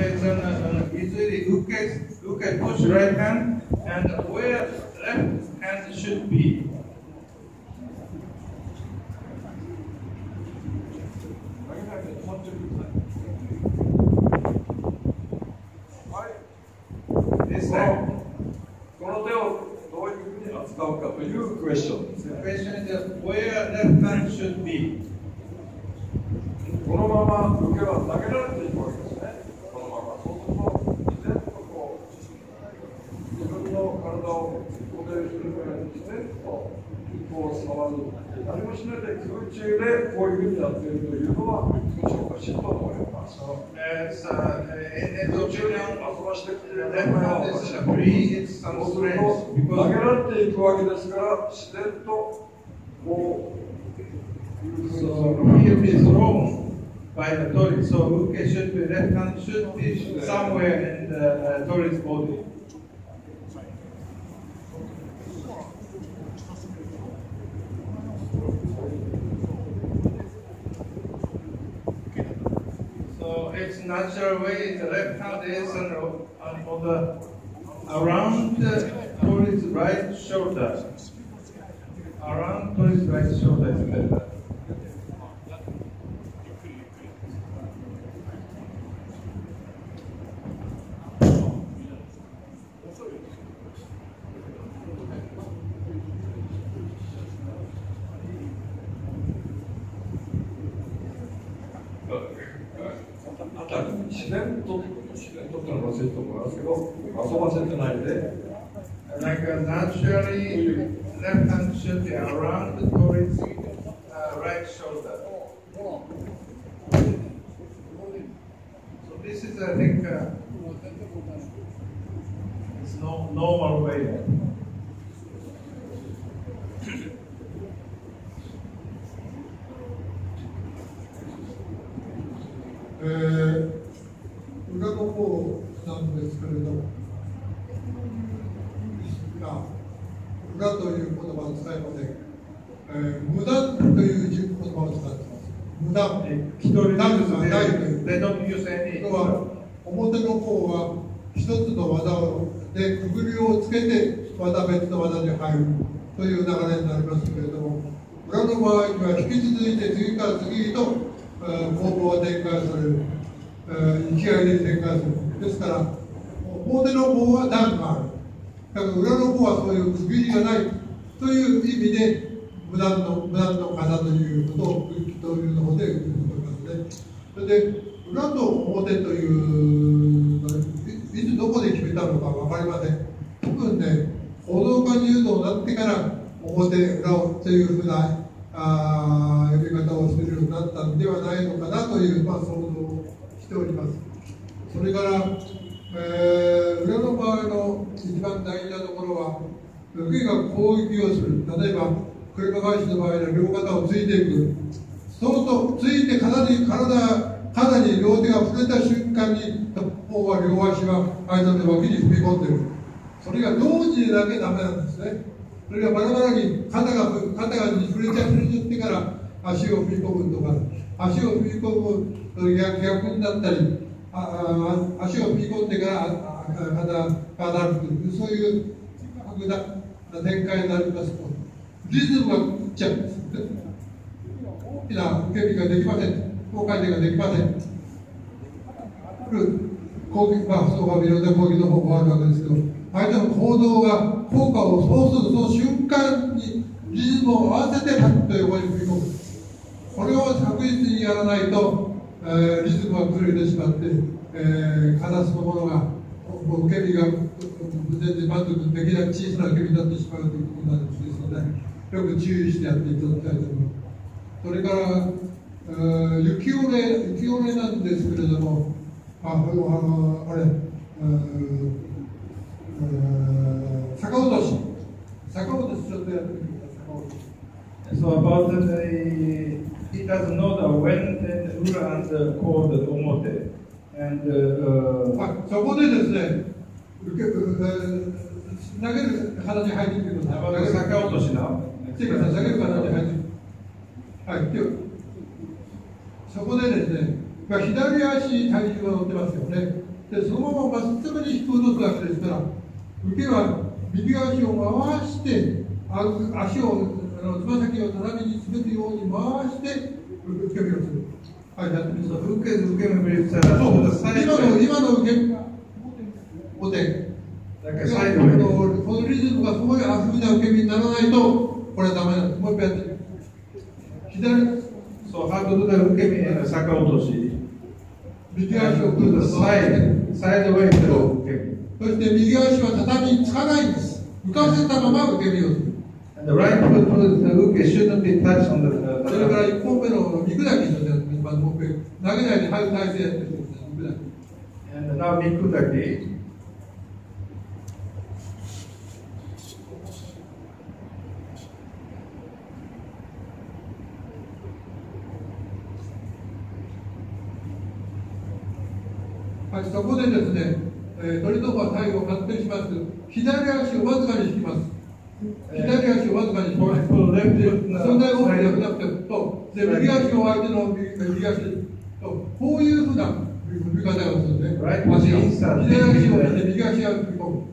concentrates on easily uke push right hand and where left hand should be. This time. この手をどういうふうに扱うかというクエスチョンですね。 The question is just where left hand should be. このまま受けは投げられていくわけですね。このまま。そうすると、自然とこう、自分の体を固定するように自然とこう触る。何もしないで空中でこういうふうにやっているというのは、少しおかしいと思います。 So, as in the opinion 遊ばしてきている left hand is free, it's some そうする strange と、投げ because られていくわけですから、自然とこういうふうに so here is wrong by the toilet. So uke should be left hand should be somewhere in the toilet's body. So its natural way, the left hand is on the around towards right shoulder. Around towards right shoulder is better. Attack 自然とっていうのは忘れてもらいますけど、遊ばせてないで。 Like naturally, left hand should be around towards right shoulder. So this is, I think, it's no normal way. 裏の方なんですけれど、裏という言葉を使いません。無断という言葉を使っています。無断。 一人ずつがないという。 They don't use any. は表の方は一つの技でくぐりをつけてまた別の技に入るという流れになりますけれども、裏の場合には引き続いて次から次へと攻防が展開される、勢いで展開する。ですから、表の方は段がある。だから裏の方はそういう区切りがないという意味で、無断の型ということをというので言うと思いますね。それで、裏と表というのいつどこで決めたのか分かりません。多分ね、報道家柔道になってから表裏というふうな呼び方をするようになったんではないのかなという、想像をしております。それから、裏の場合の一番大事なところは、受けが攻撃をする。例えば、車返しの場合は両肩をついていく。そうと、ついて肩に両手が触れた瞬間に、他方は両足は間の脇に踏み込んでいる。それが同時でなきゃダメなんですね。それがバラバラに肩が触れちゃってから足を踏み込むとか、足を踏み込む逆になったり、足を踏み込んでから肩が歩く、そういう展開になりますと、リズムが打っちゃうんです。大きな受け身ができません。高回転ができません。攻撃、そうはいろんな攻撃の方法があるわけですけど、相手の行動が効果をそうするその瞬間にリズムを合わせてパッと横に踏み込む。これを確実にやらないと、リズムが崩れてしまって、体そのものが受け身が全然満足できない小さな受け身になってしまうということなんですので、よく注意してやっていただきたいと思います。それから雪折れなんですけれども、逆落としちょっとやってみてください。 So about he doesn't know the when and ura and called omote. And そこでですね、投げる形に入ってください。 逆落としな。 投げる形に入ってくる。はい、そこでですね、 左足に体重が乗ってますよね。で、そのまままっすぐに引き落とすわけですから、受けは右足を回して、足を、つま先を斜めに滑るように回して、受け身をする。はい、やってみてください。 受け身をしたら、 今の受け、お手。このリズムがそういう足な受け身にならないと、これはダメなんです。もう一回やってみて。左。 そう、ハードで受け身への逆落とし。 右足を組んで、 サイドウェイと受け身。 そして右足は畳につかないんです。浮かせたまま受け身をする。 The right foot受け shouldn't be touched on the それから1本目の肉だけになって、まずもう一回投げないで入る体勢やってるんですね、肉だけ。 And now 肉だけ。 はい、そこでですね、鳥のは体を発展しますけど、左足をわずかに引きます。左足をわずかに引きます。そんなに大きくなくなくてと、で、右足を相手の右足と、こういうふうな踏み方がするんですね。左足を引いて右足を踏み込む。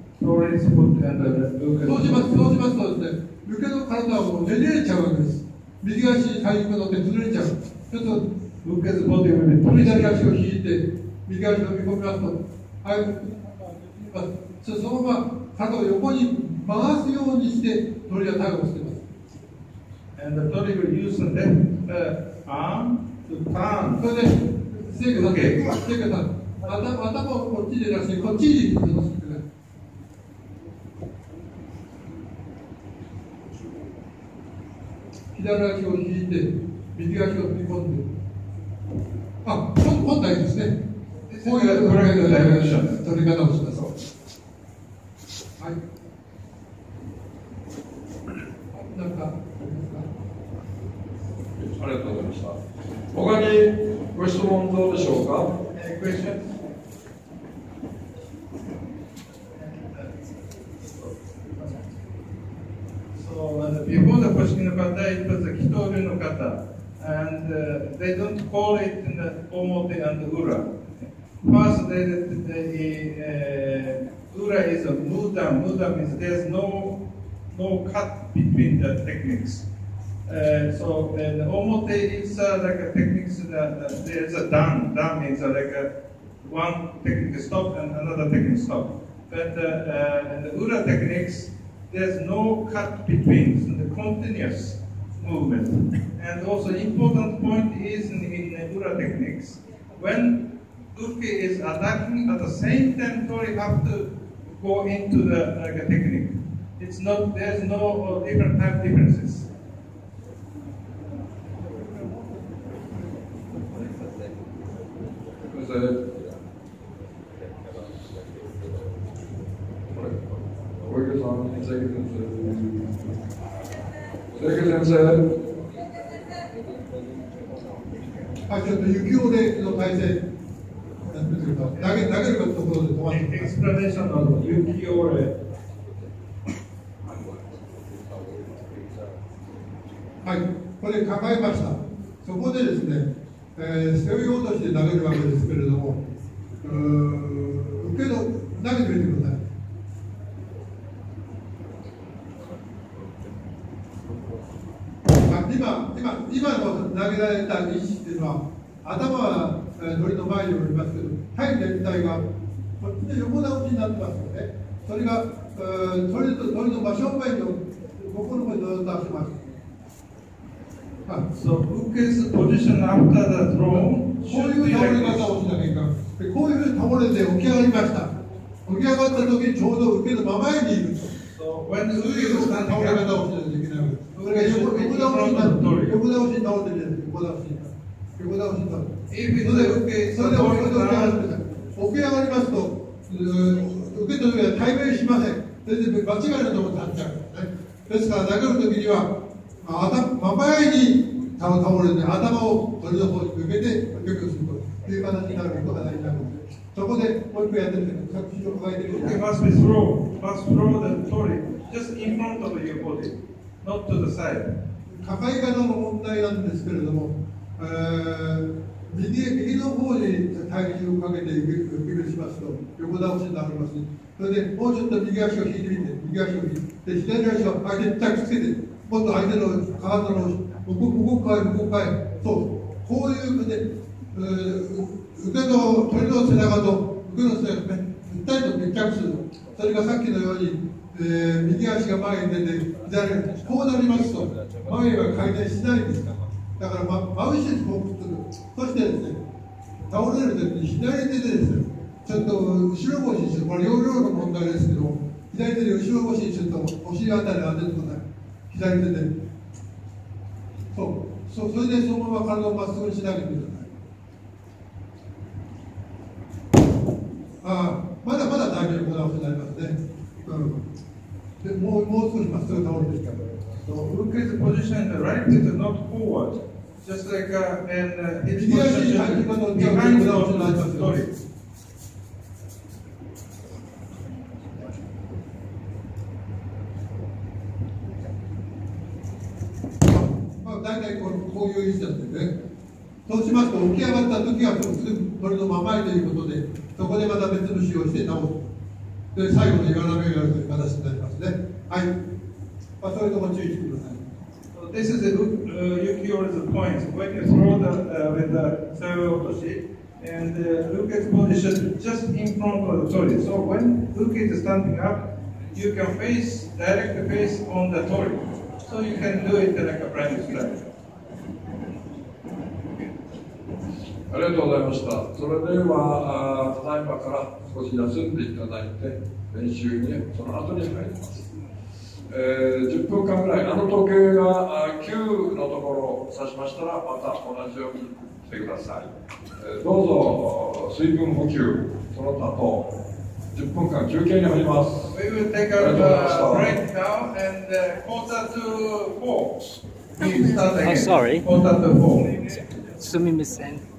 そうしますとですね、受けの体をねじれちゃうわけです。右足に体重が乗って崩れちゃう。ちょっと、左足を引いて、右足を踏み込みますと、はい、そのまま体を横に回すようにして鳥はターンをしています。 And the鳥 will use the left arm to turn. それで、ステーキさん、頭をこっちで出して、こっちに戻してください。左足を引いて、右足を踏み込んで、今度はいいですね。こういう取り方をします。はい。なんかありがとうございました。他にご質問どうでしょうか。 So before the question of kata, it was a Kitori no kata, and they don't call it in the Omote and Ura. First, Ura is a mudam. Mudam means there's no cut between the techniques. So the Omote is like a techniques. There's a dan. Dan means like one technique stop and another technique stop. But in the Ura techniques, there's no cut between, so the continuous movement. And also important point is in Ura techniques, when Uke is attacking at the same time, Tori have to go into the technique. It's not, there's no different time differences. Explanation of Yuki-ore. はい、これ抱えました。そこでですね、背負い落としで投げるわけですけれども、受けの投げてみてください。今の投げられた位置っていうのは、頭は鳥の前におりますけど、体全体がこっちで横倒しになってますよね。それが鳥の真正面のここの方にずっと足ます。 So Uke's position after the throw こういう倒れ方をしなきゃいけない。こういうふうに倒れて起き上がりました。起き上がった時にちょうど受けの真前にいると。 So when the そういう倒れ方をしなきゃいけない。それが横倒しに倒れてる。横倒しに倒れてる。横倒しに倒れてる。それで起き上がりますと、受けた時は対面しません。全然間違いなところに立っちゃう、ね。ですから投げる時には真前に倒れて頭を鳥の方に向けて受けをするという形になることが大事なので、そこでもう一回やってみて、作詞を加えてみて。 You must throw the tori just in front of your body, not to the side. 抱え方の問題なんですけれども、 右の方に体重をかけて指をしますと横倒しになります。それでもうちょっと右足を引いてみて、右足を引いて、左足を相手に着つけて、もっと相手の体の動かえ、そう、こういうで、腕の鳥の背中と腕の背中ね、ぴったりと密着する。それがさっきのように、右足が前に出て、左にこうなりますと、前は回転しないんですから。だから、真後ろにこうする。そしてですね、倒れるときに左手でですね、ちょっと後ろ腰にする。これ、容量の問題ですけども、左手で後ろ腰にすると、お尻あたりに当ててください。左手で。それでそのまま体をまっすぐにしなげてください。まだ大丈夫なことになりますね。でもう少しまっすぐ倒れていく。 So look at the position, the right is not forward, just like in his position behind the story. 大体こういう位置なんですね。そうしますと起き上がった時はすぐ鳥のままへということで、そこでまた別の使用して倒す。で最後の岩波をやるという形になりますね。はい。そういうところ注意してください。 So this is the Yukiyo's point. When you throw with the Sayo Otoshi, and look at position just in front of the tori. So when Luke is standing up, you can direct face on the tori. So you can do it like a blind strike. ありがとうございました。それではただいまから少し休んでいただいて練習にその後に入ります。10分間ぐらい、時計が9のところを指しましたらまた同じようにしてください。どうぞ水分補給、その後10分間休憩に入ります。 We will take a break now and quarter to 4. We start again. Oh, sorry. Quarter to 4. すみません。